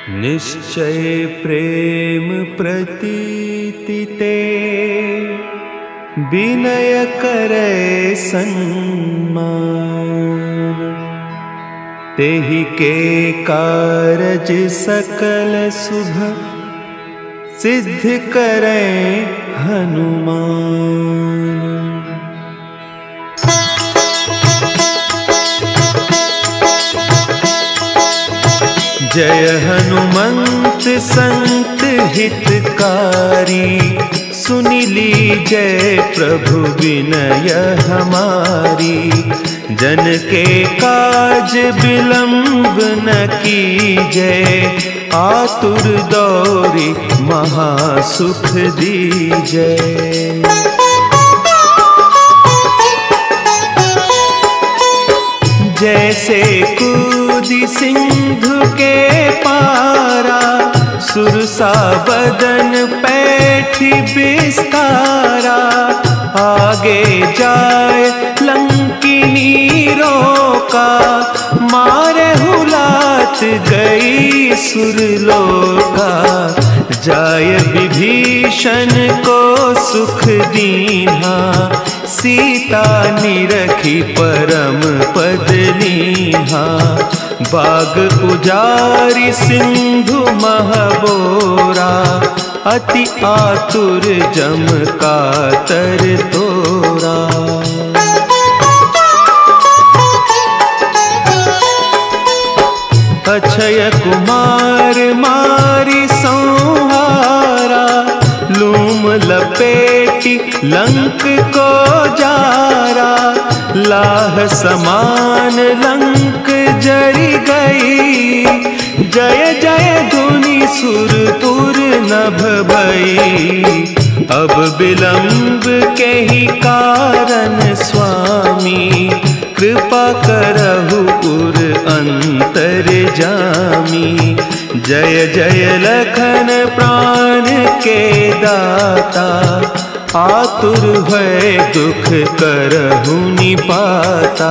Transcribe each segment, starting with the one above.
निश्चय प्रेम प्रतीति ते विनय करे सन्मान। तेहि के कारज सकल शुभ सिद्ध करे हनुमान। जय हनुमंत संत हितकारी, सुनि लीजय प्रभु विनय हमारी। जन के काज विलंब न कीजय, आतुर दौरी महासुख दीजय। जैसे कूदी सिंधु के पारा, सुरसा बदन पैठी बिस्तारा। आगे जाए लंकिनी रोका, मारे हुलात गई सुरलोका। जाय विभीषण को सुख दीन्हा, सीता निरखी परम पद लीन्हा। बाग उजारी सिंधु महबोरा, अति आतुर जम कातर तोरा। अक्षय कुमार मारी संहारा, लूम लपेटी लंक को जारा। लाह समान लंक जरी गई, जय जय धुनि सुरपुर नभ भई। अब विलंब के ही कारण स्वामी, कृपा करहु उर अंतर जामी। जय जय लखन प्राण के दाता, आतुर है दुख करहु निपाता।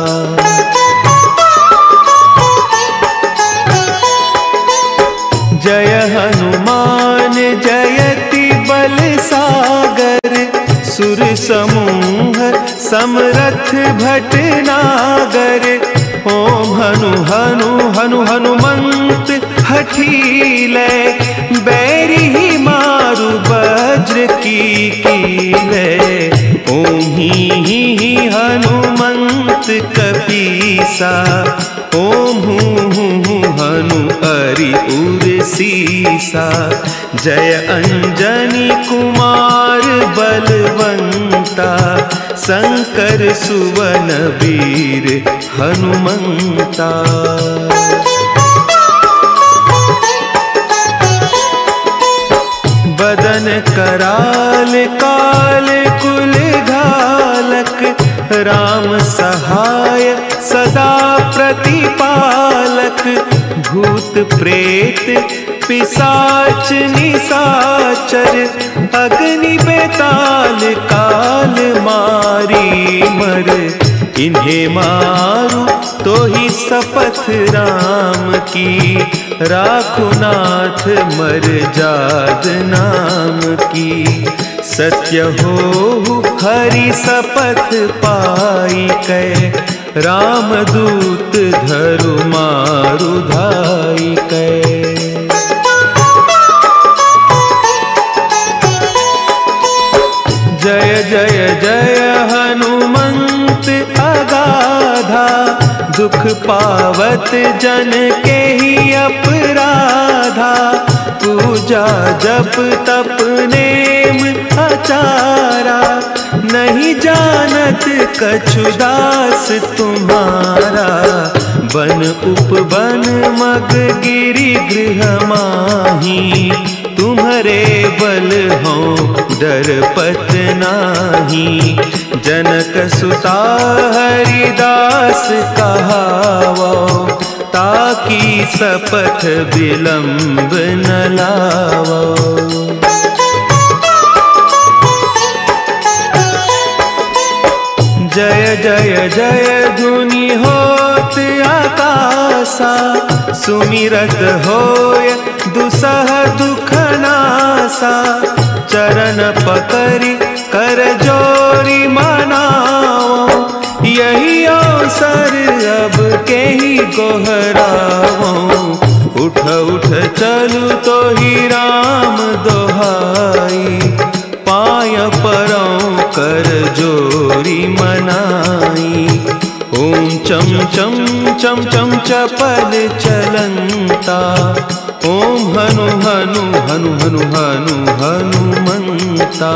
जय हनुमान जयति बल सागर, सुर समूह समरथ भटनागर। ओम हनु हनु हनु हनुमंत हठीले, बैरी ही मारु वज्र की कीले। ओम ही हनुमंत कपीसा, ओम हूँ हनु अरि उर सीसा। जय अंजनी कुमार बलवंता, शंकर सुवन वीर हनुमंता। बदन कराल काल कुल घालक, राम सहाय सदा प्रतिपालक। भूत प्रेत पिशाच निशाचर, अग्नि बेताल काल मारी मर। इन्हें मारू तो ही शपथ राम की, राखो नाथ मर जाद नाम की। सत्य हो हरि शपथ पाई कै, रामदूत धरु मारु धाई कै। जय जय जय हनुमंत अगाधा, दुख पावत जन के ही अपराधा। पूजा जप तप नेम आचारा, नहीं जानत कछु दास तुम्हारा। बन उपवन मग गिरि गृह माही, तुम्हारे बल हो डरपत नाही। जनक सुता हरिदास कहावो, ताकि शपथ विलंब न लावो। जय जय जय धुनि होत आकाश, नासा, सुमिरत होय दुसह दुख नासा। चरण पकड़ी कर जोरी मनाओ, यही अवसर अब के ही गोहराओ। उठ उठ चलू तो ही राम दोहाई, पाय परौ कर जोरी मनाई। ओम चम चम चम चम चपल चलंता, ओम हनु हनु हनु हनु हनु हनुमंता।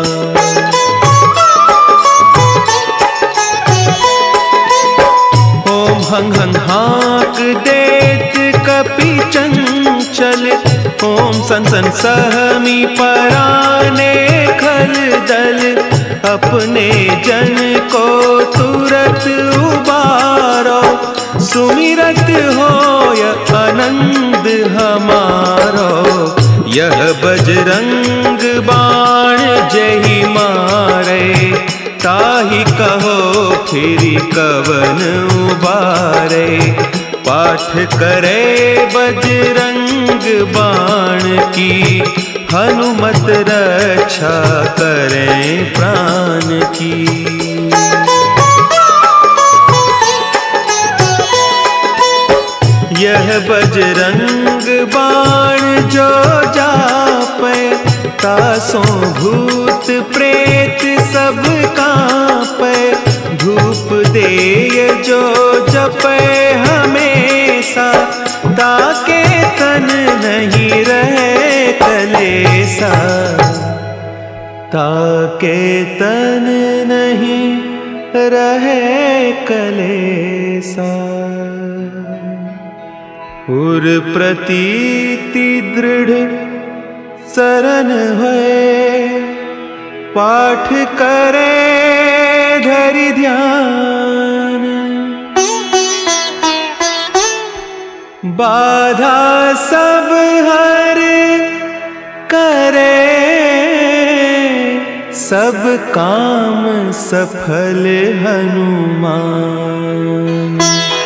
ओम हंग हंग हाँक देत कपि चंचल, ओम सन सन सहमी पराने खल दल। अपने जन को तुरत उबारो, सुमिरत होय आनंद हमारो। यह बजरंग बाण जहि मारे, ताहि कहो फिर कवन उबारे। पाठ करे बजरंग बाण की, हनुमत रक्षा करें प्राण की। यह बजरंग बाण जो जापै, तासों भूत प्रेत सब कांपै। धूप देय जो जपै हमेशा, ताके तन नहीं रहे कलेसा। ताके तन नहीं रहे कलेसा। उर प्रतीति दृढ़ शरण है, पाठ करे धरि ध्यान। बाधा सब हर करे, सब काम सफल हनुमान।